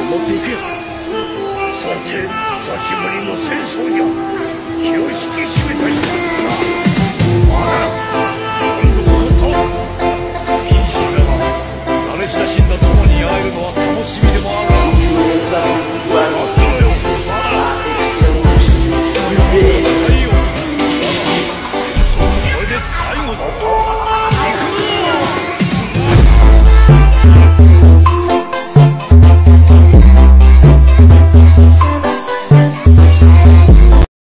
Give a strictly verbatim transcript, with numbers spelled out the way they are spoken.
持っていくよ。さて、久しぶりの戦争じゃ。気を引き締めたいんだな。まだ